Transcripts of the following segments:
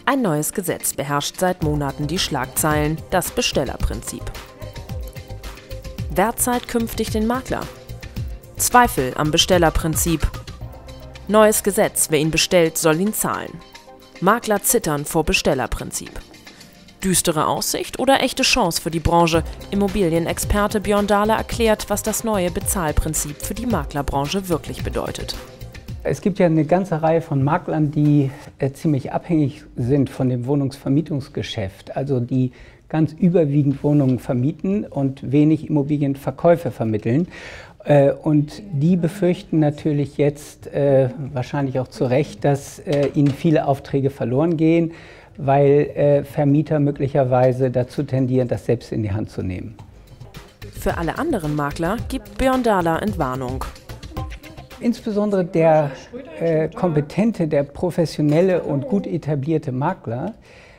Ein neues Gesetz beherrscht seit Monaten die Schlagzeilen, das Bestellerprinzip. Wer zahlt künftig den Makler? Zweifel am Bestellerprinzip. Neues Gesetz, wer ihn bestellt, soll ihn zahlen. Makler zittern vor Bestellerprinzip. Düstere Aussicht oder echte Chance für die Branche? Immobilienexperte Björn Dahler erklärt, was das neue Bezahlprinzip für die Maklerbranche wirklich bedeutet. Es gibt ja eine ganze Reihe von Maklern, die ziemlich abhängig sind von dem Wohnungsvermietungsgeschäft, also die ganz überwiegend Wohnungen vermieten und wenig Immobilienverkäufe vermitteln. Und die befürchten natürlich jetzt wahrscheinlich auch zu Recht, dass ihnen viele Aufträge verloren gehen, weil Vermieter möglicherweise dazu tendieren, das selbst in die Hand zu nehmen. Für alle anderen Makler gibt Björn Dahler Entwarnung. Insbesondere der kompetente, der professionelle und gut etablierte Makler,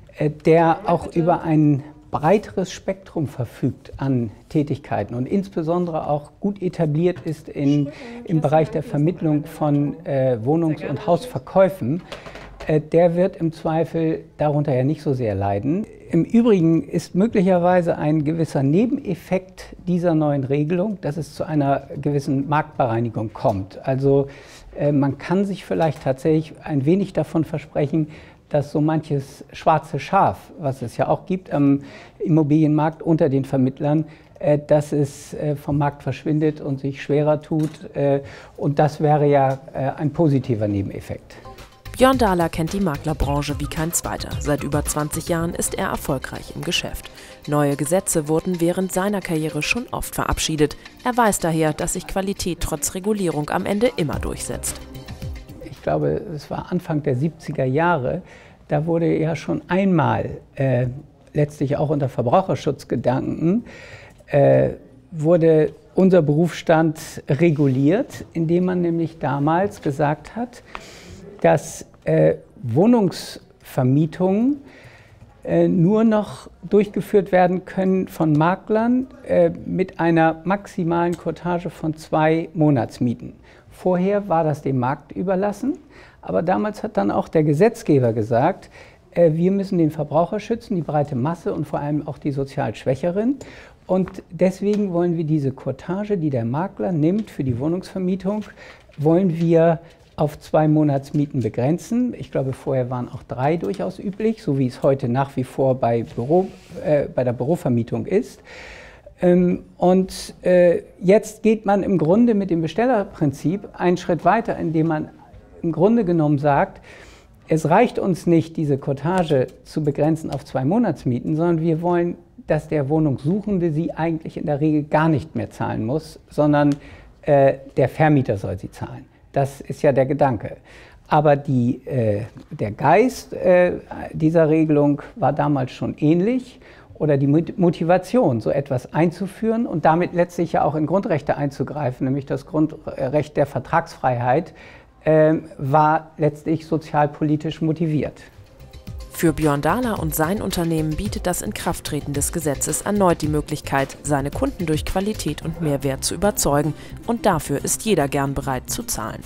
der auch über ein breiteres Spektrum verfügt an Tätigkeiten und insbesondere auch gut etabliert ist im Bereich der Vermittlung von Wohnungs- und Hausverkäufen, der wird im Zweifel darunter ja nicht so sehr leiden. Im Übrigen ist möglicherweise ein gewisser Nebeneffekt dieser neuen Regelung, dass es zu einer gewissen Marktbereinigung kommt. Also man kann sich vielleicht tatsächlich ein wenig davon versprechen, dass so manches schwarze Schaf, was es ja auch gibt am Immobilienmarkt unter den Vermittlern, dass es vom Markt verschwindet und sich schwerer tut. Und das wäre ja ein positiver Nebeneffekt. Björn Dahler kennt die Maklerbranche wie kein zweiter. Seit über 20 Jahren ist er erfolgreich im Geschäft. Neue Gesetze wurden während seiner Karriere schon oft verabschiedet. Er weiß daher, dass sich Qualität trotz Regulierung am Ende immer durchsetzt. Ich glaube, es war Anfang der 70er Jahre, da wurde ja schon einmal, letztlich auch unter Verbraucherschutzgedanken, wurde unser Berufsstand reguliert, indem man nämlich damals gesagt hat, dass Wohnungsvermietungen nur noch durchgeführt werden können von Maklern mit einer maximalen Courtage von 2 Monatsmieten. Vorher war das dem Markt überlassen, aber damals hat dann auch der Gesetzgeber gesagt, wir müssen den Verbraucher schützen, die breite Masse und vor allem auch die sozial Schwächeren. Und deswegen wollen wir diese Courtage, die der Makler nimmt für die Wohnungsvermietung, wollen wir auf 2 Monatsmieten begrenzen. Ich glaube, vorher waren auch 3 durchaus üblich, so wie es heute nach wie vor bei der Bürovermietung ist. Und jetzt geht man im Grunde mit dem Bestellerprinzip einen Schritt weiter, indem man im Grunde genommen sagt, es reicht uns nicht, diese Courtage zu begrenzen auf 2 Monatsmieten, sondern wir wollen, dass der Wohnungssuchende sie eigentlich in der Regel gar nicht mehr zahlen muss, sondern der Vermieter soll sie zahlen. Das ist ja der Gedanke. Aber der Geist dieser Regelung war damals schon ähnlich oder die Motivation, so etwas einzuführen und damit letztlich ja auch in Grundrechte einzugreifen, nämlich das Grundrecht der Vertragsfreiheit, war letztlich sozialpolitisch motiviert. Für Björn Dahler und sein Unternehmen bietet das Inkrafttreten des Gesetzes erneut die Möglichkeit, seine Kunden durch Qualität und Mehrwert zu überzeugen. Und dafür ist jeder gern bereit zu zahlen.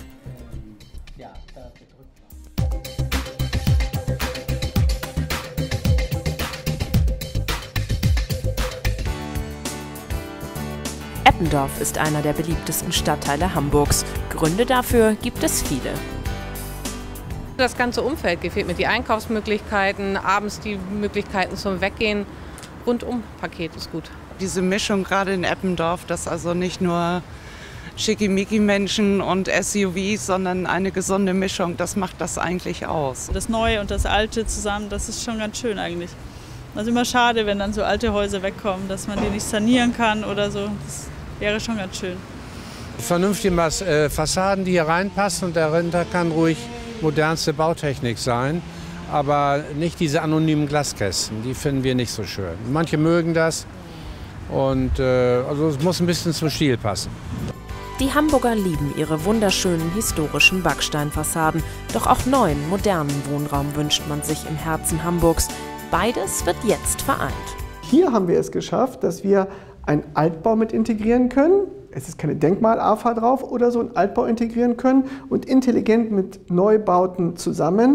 Eppendorf ist einer der beliebtesten Stadtteile Hamburgs. Gründe dafür gibt es viele. Das ganze Umfeld gefällt mir, die Einkaufsmöglichkeiten, abends die Möglichkeiten zum Weggehen. Rundum-Paket ist gut. Diese Mischung gerade in Eppendorf, dass also nicht nur Schickimicki-Menschen und SUVs, sondern eine gesunde Mischung, das macht das eigentlich aus. Das Neue und das Alte zusammen, das ist schon ganz schön eigentlich. Das ist immer schade, wenn dann so alte Häuser wegkommen, dass man die nicht sanieren kann oder so. Das wäre schon ganz schön. Vernünftige Fassaden, die hier reinpassen und dahinter kann ruhig modernste Bautechnik sein, aber nicht diese anonymen Glaskästen, die finden wir nicht so schön. Manche mögen das und also es muss ein bisschen zum Stil passen. Die Hamburger lieben ihre wunderschönen historischen Backsteinfassaden, doch auch neuen, modernen Wohnraum wünscht man sich im Herzen Hamburgs. Beides wird jetzt vereint. Hier haben wir es geschafft, dass wir einen Altbau mit integrieren können. Es ist keine Denkmal-AFA drauf oder so, einen Altbau integrieren können und intelligent mit Neubauten zusammen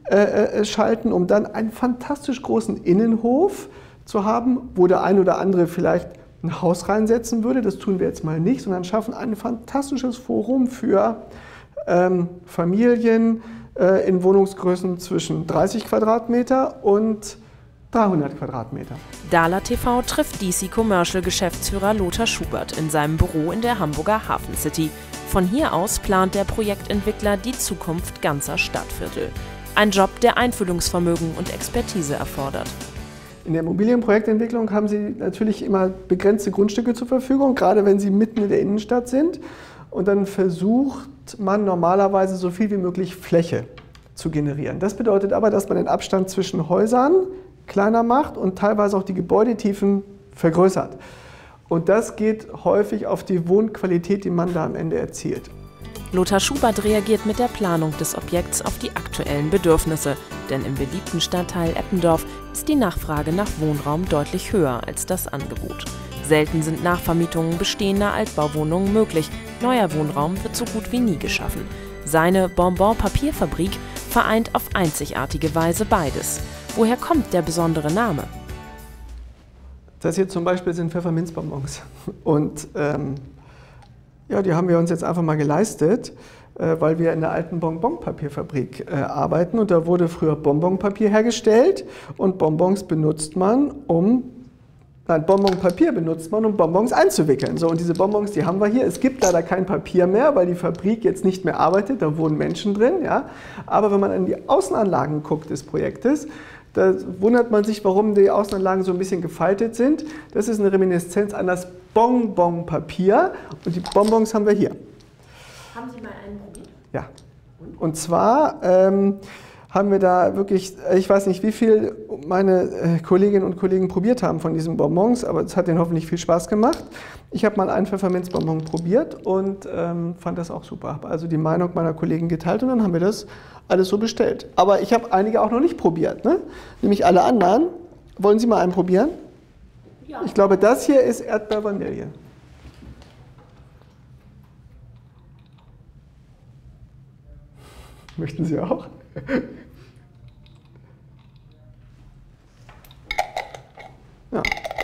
schalten, um dann einen fantastisch großen Innenhof zu haben, wo der ein oder andere vielleicht ein Haus reinsetzen würde. Das tun wir jetzt mal nicht, sondern schaffen ein fantastisches Forum für Familien in Wohnungsgrößen zwischen 30 Quadratmeter und 300 Quadratmeter. Dahler TV trifft DC Commercial Geschäftsführer Lothar Schubert in seinem Büro in der Hamburger Hafen City. Von hier aus plant der Projektentwickler die Zukunft ganzer Stadtviertel. Ein Job, der Einfühlungsvermögen und Expertise erfordert. In der Immobilienprojektentwicklung haben Sie natürlich immer begrenzte Grundstücke zur Verfügung, gerade wenn Sie mitten in der Innenstadt sind. Und dann versucht man normalerweise so viel wie möglich Fläche zu generieren. Das bedeutet aber, dass man den Abstand zwischen Häusern kleiner macht und teilweise auch die Gebäudetiefen vergrößert. Und das geht häufig auf die Wohnqualität, die man da am Ende erzielt. Lothar Schubert reagiert mit der Planung des Objekts auf die aktuellen Bedürfnisse, denn im beliebten Stadtteil Eppendorf ist die Nachfrage nach Wohnraum deutlich höher als das Angebot. Selten sind Nachvermietungen bestehender Altbauwohnungen möglich, neuer Wohnraum wird so gut wie nie geschaffen. Seine Bonbon-Papierfabrik vereint auf einzigartige Weise beides. Woher kommt der besondere Name? Das hier zum Beispiel sind Pfefferminzbonbons und ja, die haben wir uns jetzt einfach mal geleistet, weil wir in der alten Bonbon-Papierfabrik arbeiten und da wurde früher Bonbonpapier hergestellt und Bonbonpapier benutzt man, um Bonbons einzuwickeln. So, und diese Bonbons, die haben wir hier. Es gibt leider kein Papier mehr, weil die Fabrik jetzt nicht mehr arbeitet, da wohnen Menschen drin. Ja? Aber wenn man an die Außenanlagen guckt des Projektes, da wundert man sich, warum die Außenanlagen so ein bisschen gefaltet sind. Das ist eine Reminiszenz an das Bonbonpapier und die Bonbons haben wir hier. Haben Sie mal einen probiert? Ja. Und zwar haben wir da wirklich, ich weiß nicht, wie viel meine Kolleginnen und Kollegen probiert haben von diesen Bonbons, aber es hat denen hoffentlich viel Spaß gemacht. Ich habe mal einen Pfefferminzbonbon probiert und fand das auch super. Habe also die Meinung meiner Kollegen geteilt und dann haben wir das alles so bestellt. Aber ich habe einige auch noch nicht probiert, ne? Nämlich alle anderen. Wollen Sie mal einen probieren? Ja. Ich glaube, das hier ist Erdbeer-Vanille. Möchten Sie auch? Ja.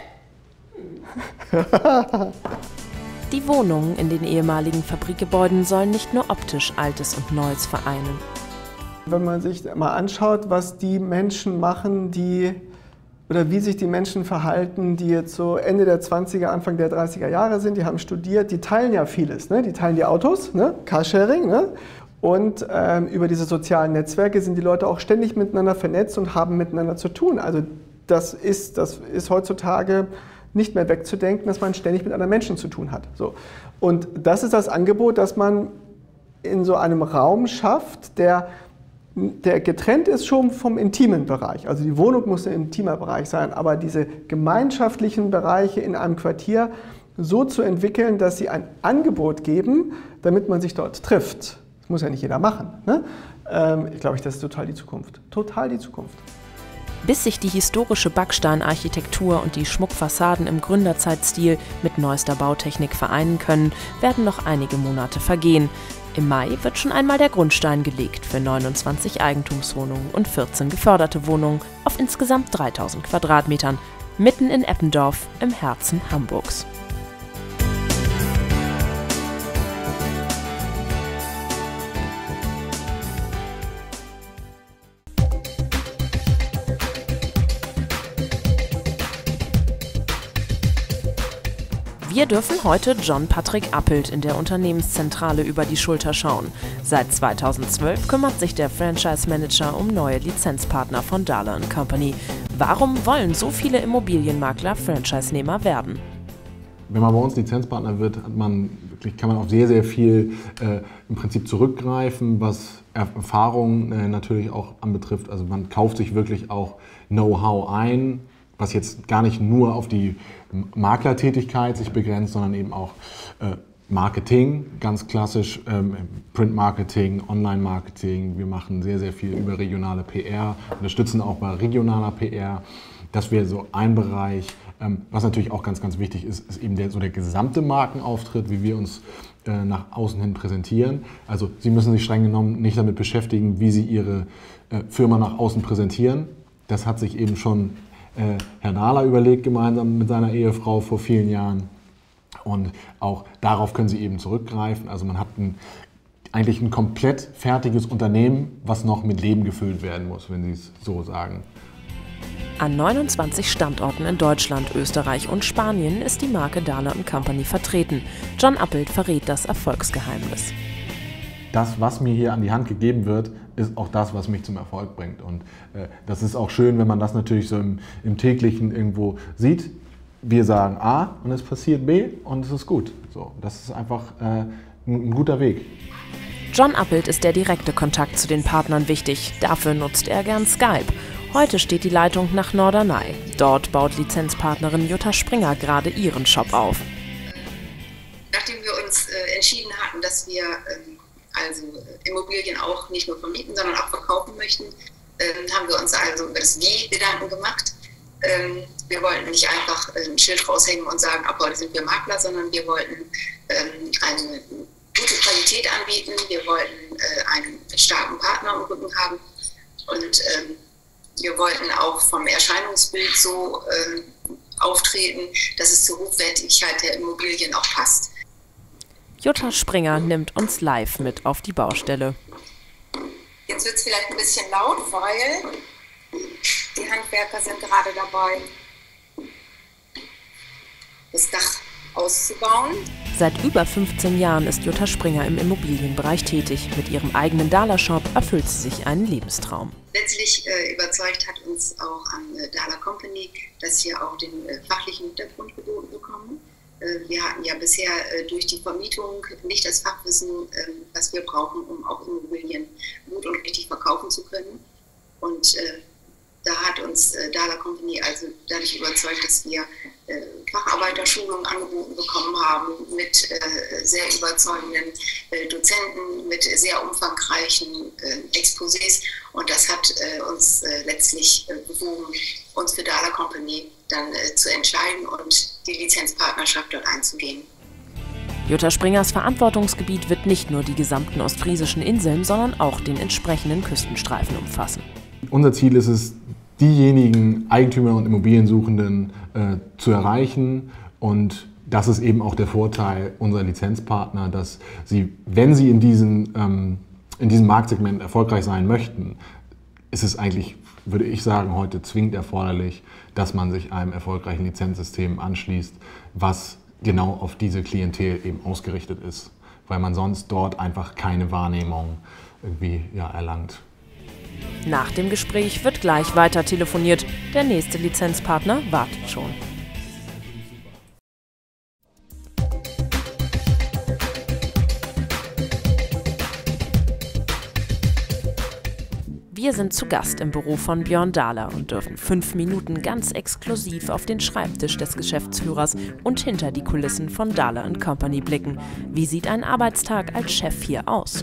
Die Wohnungen in den ehemaligen Fabrikgebäuden sollen nicht nur optisch Altes und Neues vereinen. Wenn man sich mal anschaut, was die Menschen machen, oder wie sich die Menschen verhalten, die jetzt so Ende der 20er, Anfang der 30er Jahre sind, die haben studiert, die teilen ja vieles. Ne? Die teilen die Autos, ne? Carsharing. Ne? Und über diese sozialen Netzwerke sind die Leute auch ständig miteinander vernetzt und haben miteinander zu tun. Also das ist heutzutage nicht mehr wegzudenken, dass man ständig mit anderen Menschen zu tun hat. So. Und das ist das Angebot, das man in so einem Raum schafft, der getrennt ist schon vom intimen Bereich. Also die Wohnung muss ein intimer Bereich sein, aber diese gemeinschaftlichen Bereiche in einem Quartier so zu entwickeln, dass sie ein Angebot geben, damit man sich dort trifft. Das muss ja nicht jeder machen. Ne? Ich glaube, das ist total die Zukunft. Total die Zukunft. Bis sich die historische Backsteinarchitektur und die Schmuckfassaden im Gründerzeitstil mit neuester Bautechnik vereinen können, werden noch einige Monate vergehen. Im Mai wird schon einmal der Grundstein gelegt für 29 Eigentumswohnungen und 14 geförderte Wohnungen auf insgesamt 3000 Quadratmetern, mitten in Eppendorf im Herzen Hamburgs. Wir dürfen heute John Patrick Appelt in der Unternehmenszentrale über die Schulter schauen. Seit 2012 kümmert sich der Franchise-Manager um neue Lizenzpartner von Dahler & Company. Warum wollen so viele Immobilienmakler Franchise-Nehmer werden? Wenn man bei uns Lizenzpartner wird, kann man auf sehr, sehr viel im Prinzip zurückgreifen, was Erfahrung natürlich auch anbetrifft. Also man kauft sich wirklich auch Know-how ein, was jetzt gar nicht nur auf die Maklertätigkeit sich begrenzt, sondern eben auch Marketing, ganz klassisch Print-Marketing, Online-Marketing. Wir machen sehr, sehr viel über regionale PR, unterstützen auch bei regionaler PR. Das wäre so ein Bereich. Was natürlich auch ganz, ganz wichtig ist, ist eben der gesamte Markenauftritt, wie wir uns nach außen hin präsentieren. Also Sie müssen sich streng genommen nicht damit beschäftigen, wie Sie Ihre Firma nach außen präsentieren. Das hat sich eben schon Herr Dahler überlegt, gemeinsam mit seiner Ehefrau vor vielen Jahren. Und auch darauf können Sie eben zurückgreifen. Also man hat eigentlich ein komplett fertiges Unternehmen, was noch mit Leben gefüllt werden muss, wenn Sie es so sagen. An 29 Standorten in Deutschland, Österreich und Spanien ist die Marke Dahler & Company vertreten. John Appelt verrät das Erfolgsgeheimnis. Das, was mir hier an die Hand gegeben wird, ist auch das, was mich zum Erfolg bringt. Und das ist auch schön, wenn man das natürlich so im täglichen irgendwo sieht. Wir sagen A und es passiert B und es ist gut. So, das ist einfach ein guter Weg. John Appelt ist der direkte Kontakt zu den Partnern wichtig. Dafür nutzt er gern Skype. Heute steht die Leitung nach Norderney. Dort baut Lizenzpartnerin Jutta Springer gerade ihren Shop auf. Nachdem wir uns entschieden hatten, dass wir also Immobilien auch nicht nur vermieten, sondern auch verkaufen möchten, haben wir uns also über das Wie Gedanken gemacht. Wir wollten nicht einfach ein Schild raushängen und sagen, ab heute sind wir Makler, sondern wir wollten eine gute Qualität anbieten. Wir wollten einen starken Partner im Rücken haben und wir wollten auch vom Erscheinungsbild so auftreten, dass es zur Hochwertigkeit der Immobilien auch passt. Jutta Springer nimmt uns live mit auf die Baustelle. Jetzt wird es vielleicht ein bisschen laut, weil die Handwerker sind gerade dabei, das Dach auszubauen. Seit über 15 Jahren ist Jutta Springer im Immobilienbereich tätig. Mit ihrem eigenen Dahler-Shop erfüllt sie sich einen Lebenstraum. Letztlich überzeugt hat uns auch an Dahler Company, dass wir auch den fachlichen Hintergrund geboten bekommen. Wir hatten ja bisher durch die Vermietung nicht das Fachwissen, was wir brauchen, um auch Immobilien gut und richtig verkaufen zu können. Und da hat uns Dahler Company also dadurch überzeugt, dass wir Facharbeiterschulungen angeboten bekommen haben mit sehr überzeugenden Dozenten, mit sehr umfangreichen Exposés. Und das hat uns letztlich bewogen, uns für Dahler Company dann zu entscheiden und die Lizenzpartnerschaft dort einzugehen. Jutta Springers Verantwortungsgebiet wird nicht nur die gesamten ostfriesischen Inseln, sondern auch den entsprechenden Küstenstreifen umfassen. Unser Ziel ist es, diejenigen Eigentümer und Immobiliensuchenden zu erreichen, und das ist eben auch der Vorteil unserer Lizenzpartner, dass sie, wenn sie in diesem Marktsegment erfolgreich sein möchten, ist es eigentlich, würde ich sagen, heute zwingend erforderlich, dass man sich einem erfolgreichen Lizenzsystem anschließt, was genau auf diese Klientel eben ausgerichtet ist, weil man sonst dort einfach keine Wahrnehmung irgendwie erlangt. Nach dem Gespräch wird gleich weiter telefoniert. Der nächste Lizenzpartner wartet schon. Wir sind zu Gast im Büro von Björn Dahler und dürfen 5 Minuten ganz exklusiv auf den Schreibtisch des Geschäftsführers und hinter die Kulissen von Dahler & Company blicken. Wie sieht ein Arbeitstag als Chef hier aus?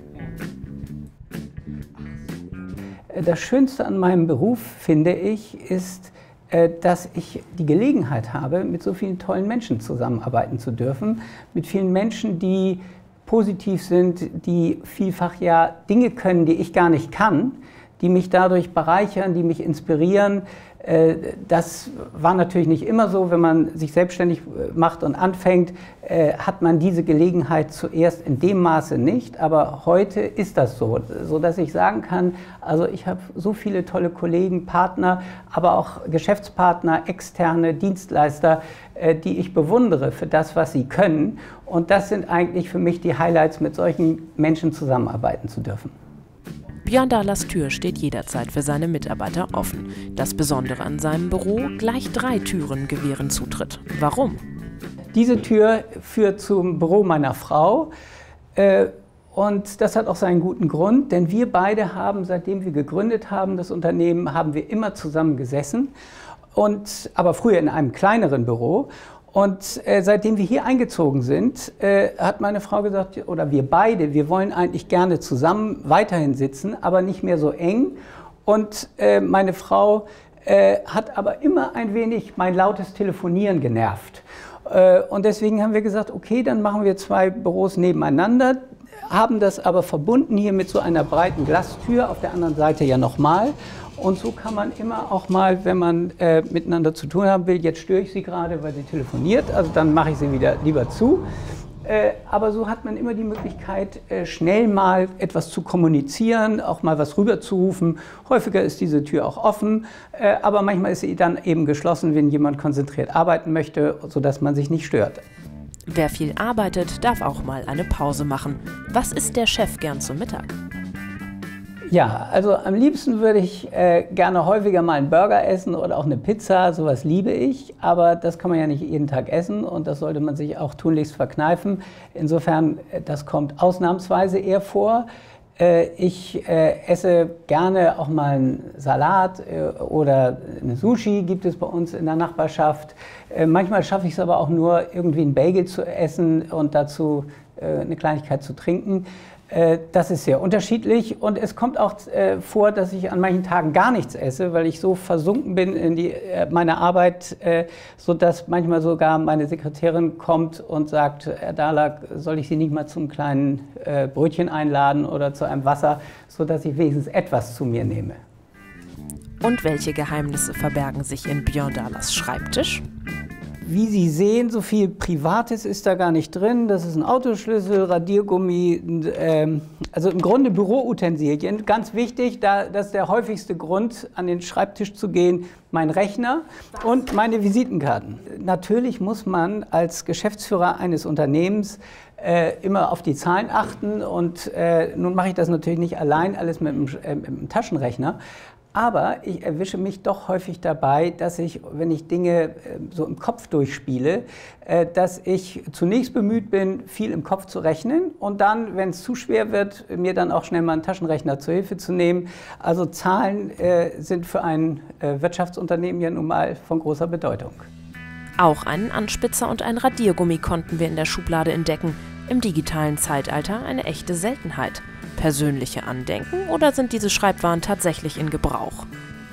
Das Schönste an meinem Beruf, finde ich, ist, dass ich die Gelegenheit habe, mit so vielen tollen Menschen zusammenarbeiten zu dürfen. Mit vielen Menschen, die positiv sind, die vielfach ja Dinge können, die ich gar nicht kann, die mich dadurch bereichern, die mich inspirieren. Das war natürlich nicht immer so. Wenn man sich selbstständig macht und anfängt, hat man diese Gelegenheit zuerst in dem Maße nicht. Aber heute ist das so, sodass ich sagen kann, also ich habe so viele tolle Kollegen, Partner, aber auch Geschäftspartner, externe Dienstleister, die ich bewundere für das, was sie können. Und das sind eigentlich für mich die Highlights, mit solchen Menschen zusammenarbeiten zu dürfen. Björn Dahlers Tür steht jederzeit für seine Mitarbeiter offen. Das Besondere an seinem Büro, gleich 3 Türen gewähren Zutritt. Warum? Diese Tür führt zum Büro meiner Frau und das hat auch seinen guten Grund, denn wir beide haben, seitdem wir gegründet haben, das Unternehmen, haben wir immer zusammen gesessen, aber früher in einem kleineren Büro. Und seitdem wir hier eingezogen sind, hat meine Frau gesagt, oder wir beide, wir wollen eigentlich gerne zusammen weiterhin sitzen, aber nicht mehr so eng. Und meine Frau hat aber immer ein wenig mein lautes Telefonieren genervt. Und deswegen haben wir gesagt, okay, dann machen wir 2 Büros nebeneinander, haben das aber verbunden hier mit so einer breiten Glastür, auf der anderen Seite ja nochmal. Und so kann man immer auch mal, wenn man miteinander zu tun haben will, jetzt störe ich Sie gerade, weil sie telefoniert, also dann mache ich sie wieder lieber zu. Aber so hat man immer die Möglichkeit, schnell mal etwas zu kommunizieren, auch mal was rüberzurufen. Häufiger ist diese Tür auch offen, aber manchmal ist sie dann eben geschlossen, wenn jemand konzentriert arbeiten möchte, sodass man sich nicht stört. Wer viel arbeitet, darf auch mal eine Pause machen. Was isst der Chef gern zum Mittag? Ja, also am liebsten würde ich gerne häufiger mal einen Burger essen oder auch eine Pizza, sowas liebe ich, aber das kann man ja nicht jeden Tag essen und das sollte man sich auch tunlichst verkneifen. Insofern, das kommt ausnahmsweise eher vor. Ich esse gerne auch mal einen Salat oder eine Sushi gibt es bei uns in der Nachbarschaft. Manchmal schaffe ich es aber auch nur, irgendwie einen Bagel zu essen und dazu eine Kleinigkeit zu trinken. Das ist sehr unterschiedlich und es kommt auch vor, dass ich an manchen Tagen gar nichts esse, weil ich so versunken bin in meine Arbeit, sodass manchmal sogar meine Sekretärin kommt und sagt, Herr Dahlak, soll ich Sie nicht mal zum kleinen Brötchen einladen oder zu einem Wasser, sodass ich wenigstens etwas zu mir nehme. Und welche Geheimnisse verbergen sich in Björn Dahlers Schreibtisch? Wie Sie sehen, so viel Privates ist da gar nicht drin. Das ist ein Autoschlüssel, Radiergummi, also im Grunde Büroutensilien. Ganz wichtig, das ist der häufigste Grund, an den Schreibtisch zu gehen, mein Rechner und meine Visitenkarten. Natürlich muss man als Geschäftsführer eines Unternehmens immer auf die Zahlen achten und nun mache ich das natürlich nicht allein, alles mit dem Taschenrechner. Aber ich erwische mich doch häufig dabei, dass ich, wenn ich Dinge so im Kopf durchspiele, dass ich zunächst bemüht bin, viel im Kopf zu rechnen und dann, wenn es zu schwer wird, mir dann auch schnell mal einen Taschenrechner zur Hilfe zu nehmen. Also Zahlen sind für ein Wirtschaftsunternehmen ja nun mal von großer Bedeutung. Auch einen Anspitzer und ein Radiergummi konnten wir in der Schublade entdecken. Im digitalen Zeitalter eine echte Seltenheit. Persönliche Andenken oder sind diese Schreibwaren tatsächlich in Gebrauch?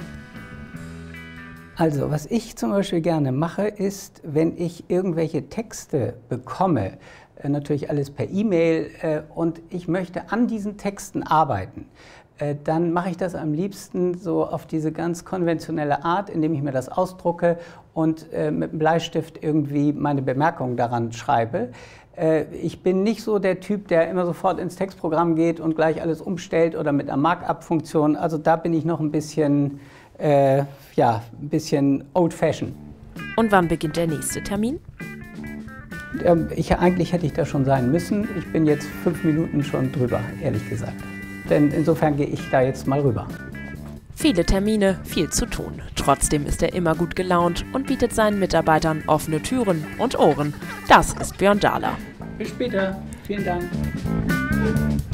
Also, was ich zum Beispiel gerne mache, ist, wenn ich irgendwelche Texte bekomme, natürlich alles per E-Mail, und ich möchte an diesen Texten arbeiten, dann mache ich das am liebsten so auf diese ganz konventionelle Art, indem ich mir das ausdrucke und mit einem Bleistift irgendwie meine Bemerkungen daran schreibe. Ich bin nicht so der Typ, der immer sofort ins Textprogramm geht und gleich alles umstellt oder mit einer Markup-Funktion. Also da bin ich noch ein bisschen, ein bisschen old-fashioned. Und wann beginnt der nächste Termin? Eigentlich hätte ich da schon sein müssen. Ich bin jetzt 5 Minuten schon drüber, ehrlich gesagt. Denn insofern gehe ich da jetzt mal rüber. Viele Termine, viel zu tun. Trotzdem ist er immer gut gelaunt und bietet seinen Mitarbeitern offene Türen und Ohren. Das ist Björn Dahler. Bis später. Vielen Dank.